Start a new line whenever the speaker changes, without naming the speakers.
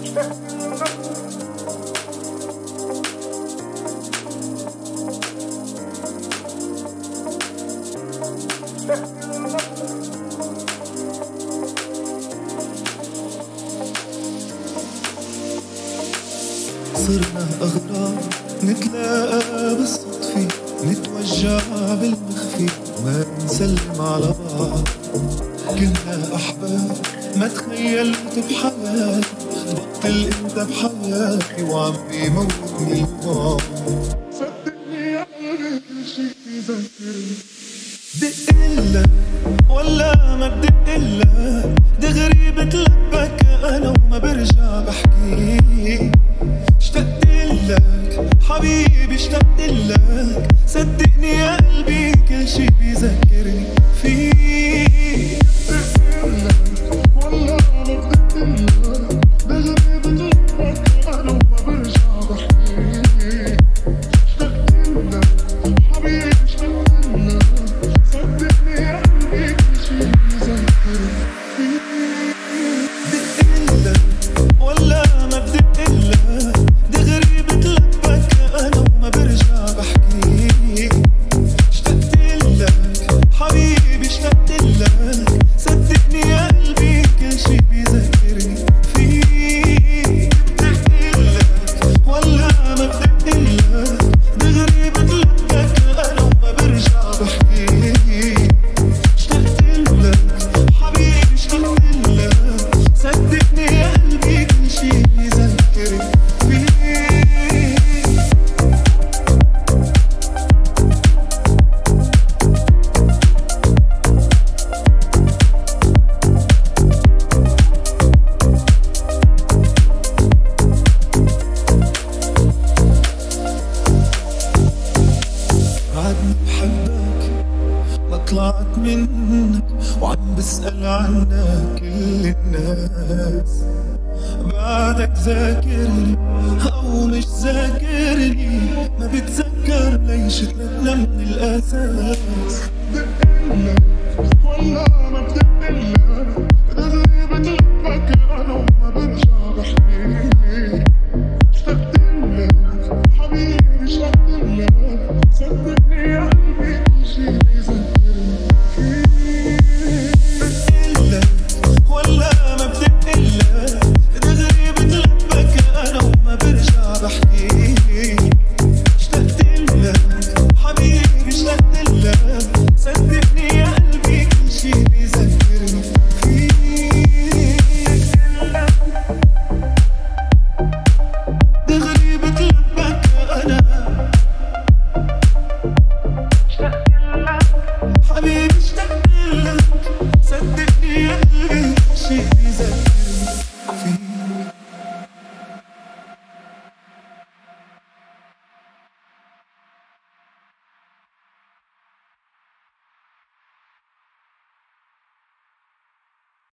صرنا أغراب نتلاقى بالصدفة، نتوجع بالمخفي وما نسلم على بعض. كنا أحباب ما تخيلت بحياتي، بطل انت بحياتي وعم بيموتني البعد. صدقني يا قلبي كل شي بيذكرني، دقلك ولا ما بدقلك، دغري بتلبك انا وما برجع بحكي. اشتقتلك حبيبي اشتقتلك، صدقني يا قلبي كل شي بيذكرني فيك. دقلك ولا ما بدقلك، دغري بتلبك انا وما برجع بحكي. اشتقتلك حبيبي اشتقتلك، صدقني يا قلبي كل شي بيذكرني فيك. دقلك ولا ما بدقلك، دغري بتلبك انا وما برجع بحكي. اشتقتلك حبيبي اشتقتلك، صدقني يا قلبي كل شي بيذكرني فيك. دقلك ولا ما بدقلك، دغري بتلبك انا وما برجع بحكي. اشتقتلك حبيبي اشتقتلك، صدقني يا قلبي كل شي بيذكرني فيك. بعدني بحبك ما طلعت منك، وعم بسأل عنك كل الناس. بعدك ذاكرني أو مش ذاكرني، ما بتذكر ليش تركنا من الأساس. دقلك ولا